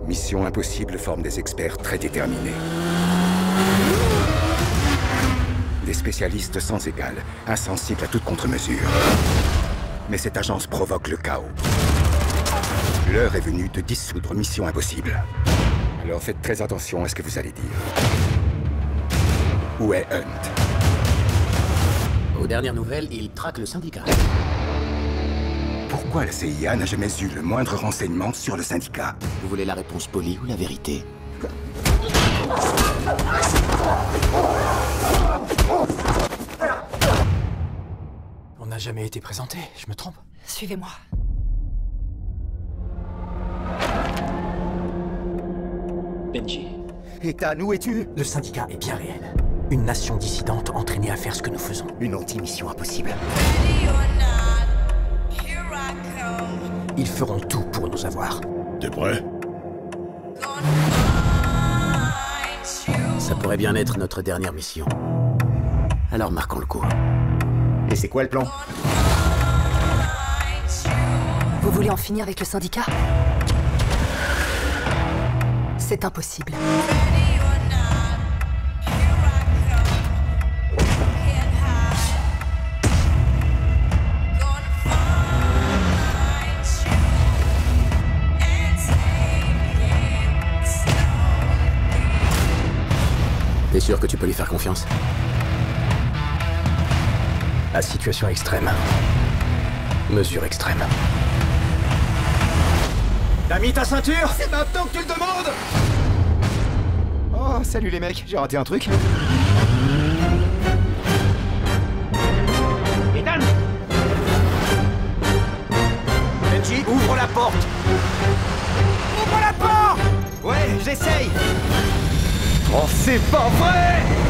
Mission Impossible forme des experts très déterminés. Des spécialistes sans égal, insensibles à toute contre-mesure. Mais cette agence provoque le chaos. L'heure est venue de dissoudre Mission Impossible. Alors faites très attention à ce que vous allez dire. Où est Hunt? Aux dernières nouvelles, il traque le syndicat. Pourquoi la CIA n'a jamais eu le moindre renseignement sur le syndicat? Vous voulez la réponse polie ou la vérité? On n'a jamais été présenté, je me trompe? Suivez-moi. Benji. Ethan, où es-tu? Le syndicat est bien réel. Une nation dissidente entraînée à faire ce que nous faisons. Une anti-mission impossible. Ils feront tout pour nous avoir. T'es prêt? Ça pourrait bien être notre dernière mission. Alors marquons le coup. Et c'est quoi le plan? Vous voulez en finir avec le syndicat? C'est impossible. T'es sûr que tu peux lui faire confiance? À situation extrême. Mesure extrême. T'as mis ta ceinture? C'est maintenant que tu le demandes! Oh, salut les mecs, j'ai raté un truc. Ethan! Benji, ouvre la porte! Ouvre la porte! Ouais, j'essaye! Oh, c'est pas vrai!